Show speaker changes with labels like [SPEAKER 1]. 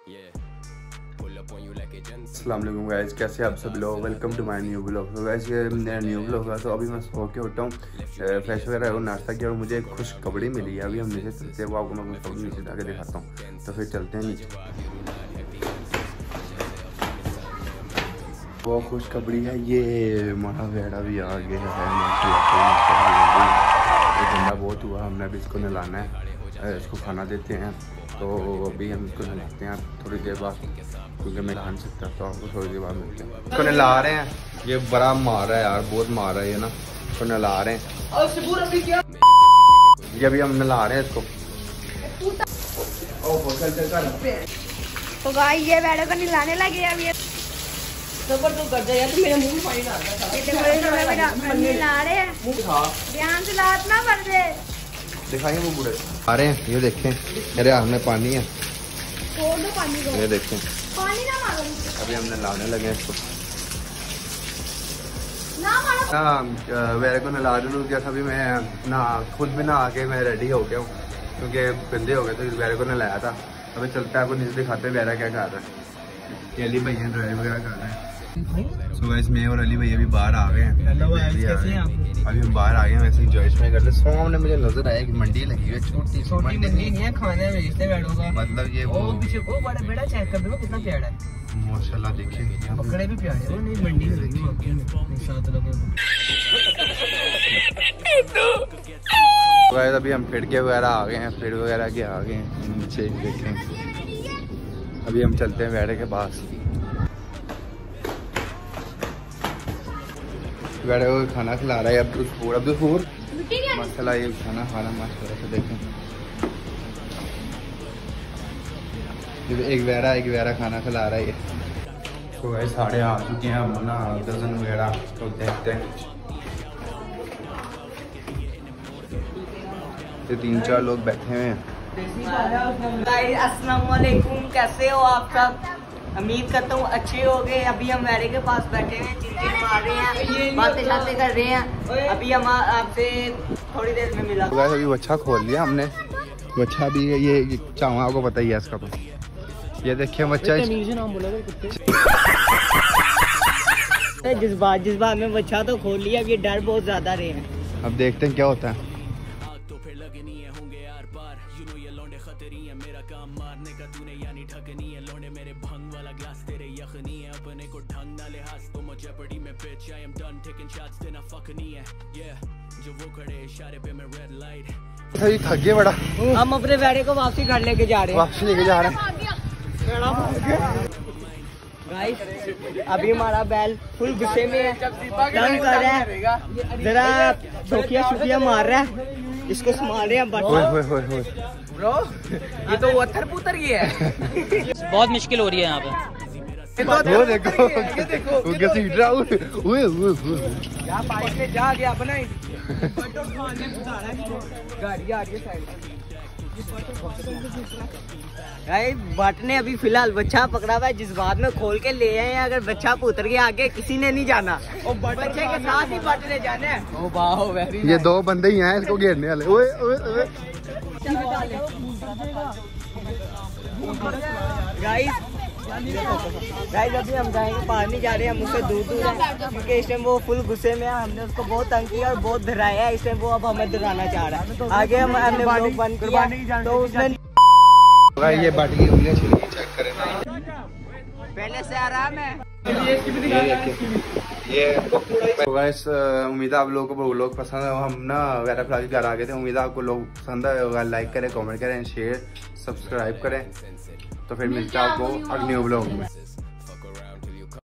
[SPEAKER 1] अस्सलाम वालेकुम गाइस, कैसे आप सब लोग। Welcome to my new blog. तो गाइस ये मेरा न्यू ब्लॉग है। तो अभी मैं सो के उठा हूँ, फ्रेश वगैरह नाश्ता किया और मुझे एक खुशखबरी मिली है। अभी हम नीचे चलते हैं, वो आपको मैं खुशखबरी नीचे जाके दिखाता हूँ। तो फिर चलते हैं नीचे। वो खुशखबरी है, ये हमारा वेड़ा भी आ गया है माशाल्लाह। ठंडा बहुत हुआ, हमने अभी इसको नहलाना है, इसको खाना देते हैं। तो अभी हम इसको नहलाते हैं थोड़ी देर बाद, क्योंकि मैं खा नहीं सकता। तो आपको थोड़ी देर बाद मिलते हैं। इसको नहला रहे हैं, ये बड़ा मार रहा है यार, बहुत मार रहा है ये ना। इसको नहला रहे हैं, ये अभी हम नहला रहे हैं इसको।
[SPEAKER 2] तो गाइस ये वेड़ा को नहलाने लगे अब। ये
[SPEAKER 3] सबर तो कर दे यार, मेरे मुंह में पानी डाल रहा था।
[SPEAKER 2] नहला रहे हैं, ध्यान से लात ना पड़ दे।
[SPEAKER 1] दिखाइए वो बूढ़े आ रहे हैं, ये देखें मेरे हाथ में पानी है,
[SPEAKER 2] छोड़ दो पानी को,
[SPEAKER 1] ये देखें।
[SPEAKER 2] पानी ना मारो,
[SPEAKER 1] अभी हमने लाने लगे हैं इसको
[SPEAKER 2] ना मारो।
[SPEAKER 1] हाँ, वेरे को नहला लूँ क्या। अभी मैं ना खुद भी नहा के मैं रेडी हो गया हूँ, क्योंकि गंदे हो गए थे। वेरे को नहलाया था। अभी चलते हैं, आपको नीचे दिखाते हैं वेरा क्या कर रहा है। ये अली भैया ड्राइव वगैरह कर रहे हैं। सो गाइस मैं और अली भैया भी बाहर आ गए हैं। अभी हम बाहर आ गए हैं, वैसे एंजॉय कर रहे हैं। सामने मुझे नजर आया कि मंडी लगी हुई है, छोटी सी मंडी नहीं है, खाने में बेचते बैठो का मतलब ये वो
[SPEAKER 3] पीछे को बड़ा बेड़ा चेक कर दो कितना प्यारा है
[SPEAKER 1] माशाल्लाह। देखिए
[SPEAKER 3] पकड़े भी प्यारे हैं, नहीं मंडी में लगी है साथ लगे।
[SPEAKER 1] गाइस अभी हम फिर के वगैरह आ गए हैं, फिर वगैरह के आ गए हैं नीचे। देखें अभी हम चलते हैं वेड़े के पास। वेड़े को खाना खिला रहा है अब्दुल फूर मसाला, ये खाना खाना माशाल्लाह से। देखें एक वेड़ा खाना खिला रहा है। तो गाइस साढ़े आ चुके हैं हम ना, दर्जन वेड़ा। तो देखते हैं, ये 3-4 लोग बैठे हुए हैं।
[SPEAKER 3] अस्सलाम वालेकुम, कैसे हो आप सब। उम्मीद करता हूँ अच्छे हो गए। अभी हम वेरे के पास बैठे हैं, चिंचिन मार रहे हैं, बातें शातें कर रहे हैं। अभी हम आपसे थोड़ी देर में मिला।
[SPEAKER 1] तो गाइस अभी बच्चा खोल लिया हमने। बच्चा भी ये चावा, आपको पता ही है इसका। तो ये देखिए बच्चा
[SPEAKER 3] जज्बात में बच्चा तो खोल लिया। अब ये डर बहुत ज्यादा रहे हैं।
[SPEAKER 1] अब देखते हैं क्या होता है। थक गए बड़ा।
[SPEAKER 3] हम अपने वेड़े को वापसी घर लेके जा रहे हैं।
[SPEAKER 1] वापसी लेके जा रहे हैं
[SPEAKER 3] गाइस। अभी हमारा बैल फुल गुस्से में है, तंग कर रहा है, जरा चौकिया मार रहा है, इसको संभाल रहे हैं।
[SPEAKER 1] ब्रो
[SPEAKER 3] ये तो वत्थर पुतर ही है।
[SPEAKER 4] बहुत मुश्किल हो रही है यहाँ पे।
[SPEAKER 1] वो देखो वो घसीट रहा है।
[SPEAKER 3] क्या बाइक में जा गया अपना गाड़ी आ रही है साइड। भट्ट ने अभी फिलहाल बच्चा पकड़ा हुआ है, जिस बात में खोल के ले आए हैं। अगर बच्चा पुत्र के आगे किसी ने नहीं जाना, बच्चे के साथ ही भट्ट ने जाना है।
[SPEAKER 1] ये 2 बंदे ही हैं इसको घेरने वाले। ओए
[SPEAKER 3] गाइस अभी हम जाएंगे, पार नहीं जा रहे हैं, हम उससे दूर है, क्योंकि इस टाइम वो फुल गुस्से में है। हमने उसको बहुत तंग किया और बहुत डराया है। इस टाइम वो अब हमें डराना चाह रहा है। आगे हमने ब्लॉग बंद किया तो उसने
[SPEAKER 1] ये बाटी की उंगलियां छिली, चेक करें
[SPEAKER 3] पहले से आराम है।
[SPEAKER 1] ये तो गाइस उम्मीद है आप लोगों को व्लॉग पसंद है। हम ना वेरा फिलहाल घर आ गए थे। उम्मीद है आपको लोग पसंद है। लाइक करें, कमेंट करें, शेयर सब्सक्राइब करें। तो फिर मिलते हैं आपको अगले व्लॉग में।